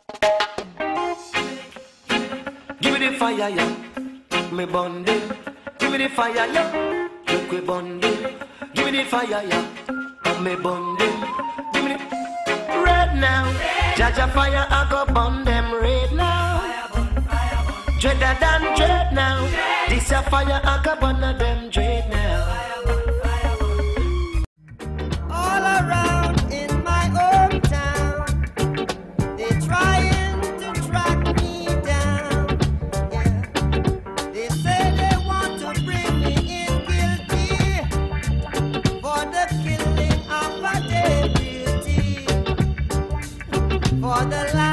Give me the fire, yeah. Me bonding. Give me the fire, yeah. Look we bonding. Give me the fire, yeah. Me bonding. Give me the red now. Jaja fire, I go bond them red now. Dreader than dread now. This a fire, I go bond them dread now. All around in my hometown, they trying to track me down. Yeah, they say they want to bring me in guilty for the killing of a deputy, for the